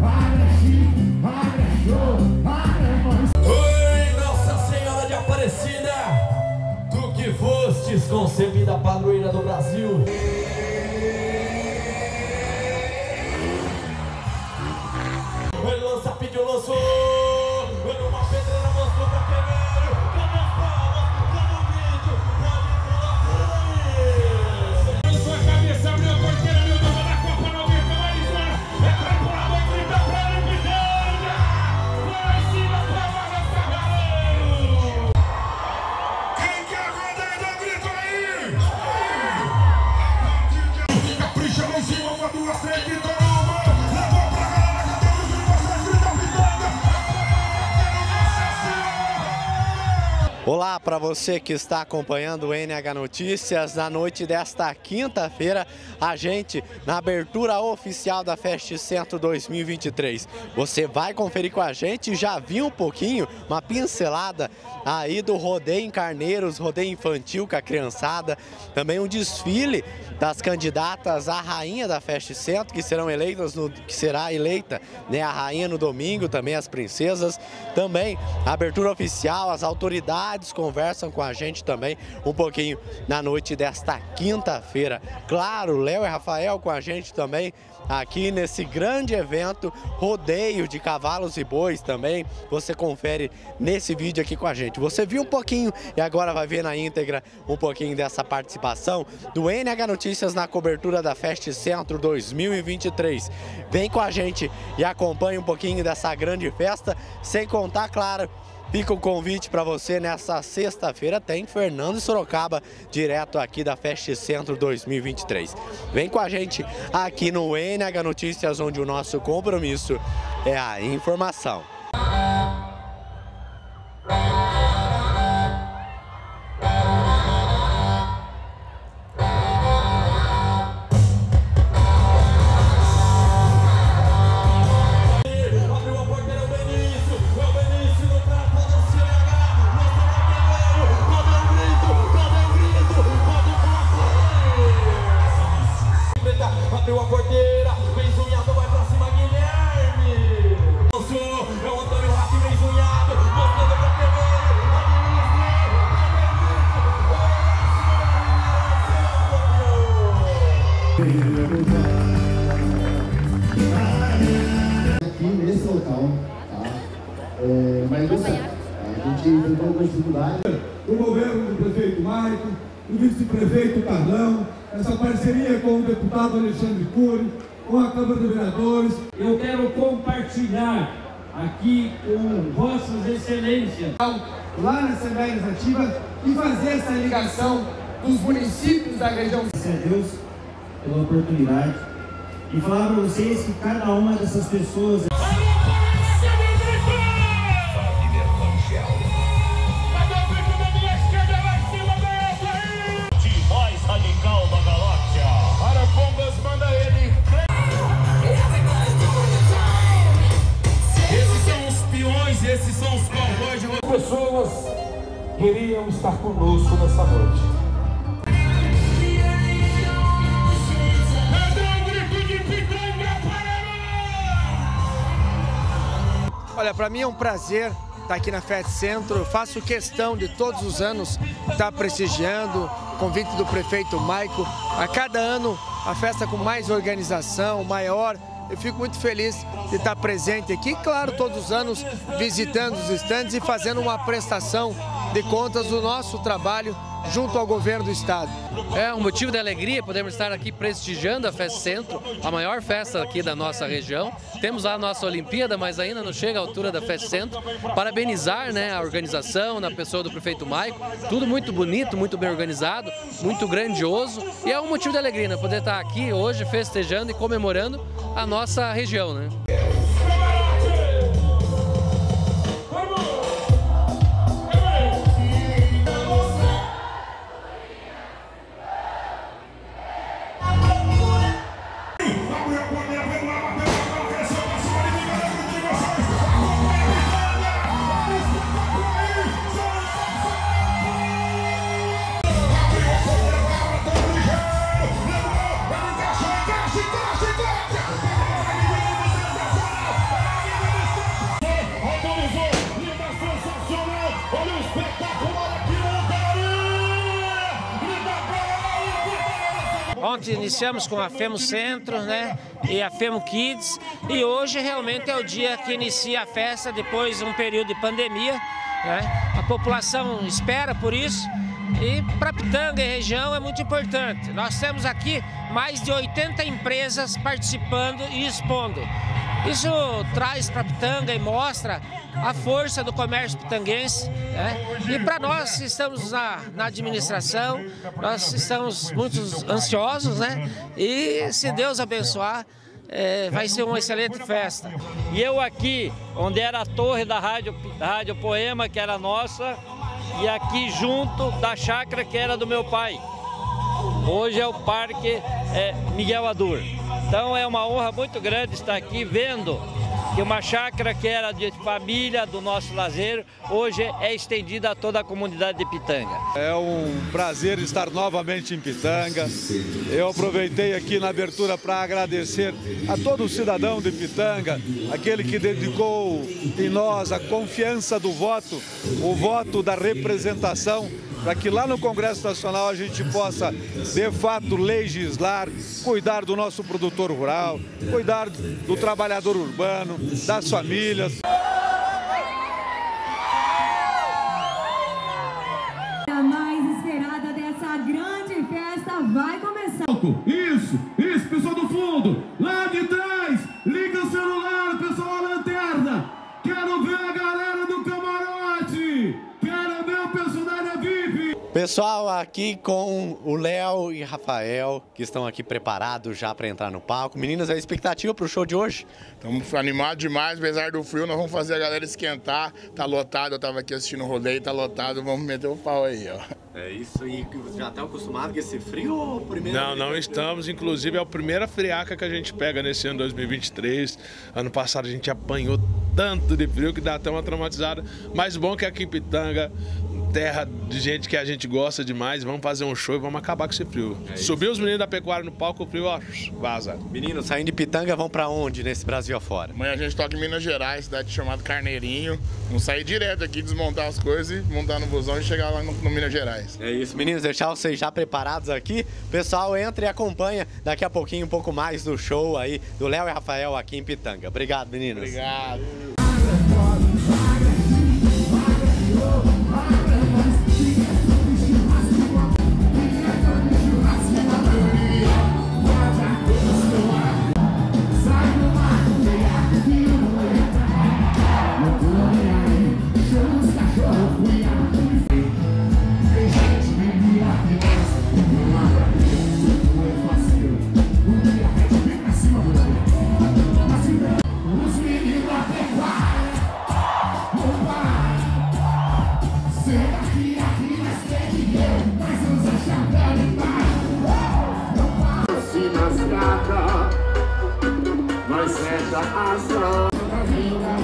Oi, Nossa Senhora de Aparecida, tu que fostes concebida padroeira do Brasil. Oi, lança, pediu, lançou. Oi, uma pedreira mostrou pra primeiro. Cadê as palmas? Cadê o grito? Pode pular por aí. Sua cabeça abriu a porteira, meu Deus, da Copa não vem pra mais fora. É pra pular, vai gritar pra ele, Pitanga. Lá em cima, pra vaga, pra galera. Quem quer rodar, dá grito aí. Capricha lá em cima, uma, duas, três, grita. Olá para você que está acompanhando o NH Notícias. Na noite desta quinta-feira, a gente na abertura oficial da Fest Centro 2023. Você vai conferir com a gente, já viu um pouquinho, uma pincelada aí do rodeio em Carneiros, rodeio infantil com a criançada, também um desfile das candidatas à rainha da Fest Centro, que serão eleitas que será eleita, né, a rainha no domingo, também as princesas, também a abertura oficial, as autoridades conversam com a gente também um pouquinho na noite desta quinta-feira. Claro, Léo e Rafael com a gente também aqui nesse grande evento, rodeio de cavalos e bois também. Você confere nesse vídeo aqui com a gente. Você viu um pouquinho e agora vai ver na íntegra um pouquinho dessa participação do NH Notícias na cobertura da Fest Centro 2023. Vem com a gente e acompanhe um pouquinho dessa grande festa, sem contar, claro, fica o convite para você nessa sexta-feira, tem Fernando e Sorocaba, direto aqui da Fest Centro 2023. Vem com a gente aqui no NH Notícias, onde o nosso compromisso é a informação. Abriu a porteira, vem zunhado, vai pra cima, Guilherme. É o Antônio Rato, vem zunhado, mostrando pra aqui nesse local, tá? Mas você sabe, a gente enfrentou algumas dificuldades. O governo do prefeito Maico, o vice-prefeito Carlão, essa parceria com o deputado Alexandre Cury, com a Câmara de Vereadores. Eu quero compartilhar aqui com vossas excelências lá na Assembleia Legislativa e fazer essa ligação dos municípios da região. Agradecer a Deus pela oportunidade e falar para vocês que cada uma dessas pessoas esses são os cowboys de... Pessoas queriam estar conosco nessa noite. Olha, para mim é um prazer estar aqui na Fest Centro. Eu faço questão de todos os anos estar prestigiando o convite do prefeito Maico. A cada ano a festa com mais organização, maior. Eu fico muito feliz de estar presente aqui, claro, todos os anos visitando os estandes e fazendo uma prestação de contas do nosso trabalho junto ao governo do estado. É um motivo de alegria podermos estar aqui prestigiando a Fest Centro, a maior festa aqui da nossa região. Temos lá a nossa Olimpíada, mas ainda não chega à altura da Fest Centro. Parabenizar, né, a organização, na pessoa do prefeito Maico, tudo muito bonito, muito bem organizado, muito grandioso. E é um motivo de alegria, né, poder estar aqui hoje festejando e comemorando a nossa região, né? realmente iniciamos com a Femo Centro, né, e a Femo Kids, e hoje realmente é o dia que inicia a festa depois de um período de pandemia, né? A população espera por isso e para Pitanga e região é muito importante. Nós temos aqui mais de 80 empresas participando e expondo. Isso traz para Pitanga e mostra a força do comércio pitanguense, né? E para nós que estamos na administração, nós estamos muito ansiosos, né? E se Deus abençoar, vai ser uma excelente festa. E eu aqui, onde era a torre da Rádio Poema, que era nossa, e aqui junto da chácara que era do meu pai. Hoje é o Parque Miguel Adur. Então é uma honra muito grande estar aqui vendo que uma chácara que era de família, do nosso lazer, hoje é estendida a toda a comunidade de Pitanga. É um prazer estar novamente em Pitanga. Eu aproveitei aqui na abertura para agradecer a todo cidadão de Pitanga, aquele que dedicou em nós a confiança do voto, o voto da representação, para que lá no Congresso Nacional a gente possa, de fato, legislar, cuidar do nosso produtor rural, cuidar do trabalhador urbano, das famílias. A mais esperada dessa grande festa vai começar. Isso, pessoal do fundo, lá de trás, liga o celular, pessoal, a lanterna. Quero ver a galera do camarote, quero ver o personagem VIP. Pessoal, aqui com o Léo e Rafael, que estão aqui preparados já para entrar no palco. Meninas, a expectativa para o show de hoje? Estamos animados demais, apesar do frio, nós vamos fazer a galera esquentar. Tá lotado, eu estava aqui assistindo o rodeio, tá lotado, vamos meter o pau aí, ó. É isso, e já estão acostumados com esse frio ou primeiro? Não estamos, inclusive é a primeira friaca que a gente pega nesse ano 2023. Ano passado a gente apanhou tanto de frio que dá até uma traumatizada, mas bom que aqui em Pitanga, terra de gente que a gente gosta demais, vamos fazer um show e vamos acabar com esse frio. Subir os meninos da pecuária no palco, o frio, ó, vaza. Meninos, saindo de Pitanga, vão pra onde nesse Brasil afora? Amanhã a gente toca em Minas Gerais, cidade chamada Carneirinho. Vamos sair direto aqui, desmontar as coisas, montar no busão e chegar lá no Minas Gerais. É isso, meninos, deixar vocês já preparados aqui. Pessoal, entra e acompanha daqui a pouquinho um pouco mais do show aí do Léo e Rafael aqui em Pitanga. Obrigado, meninos. Obrigado. Mas essa ação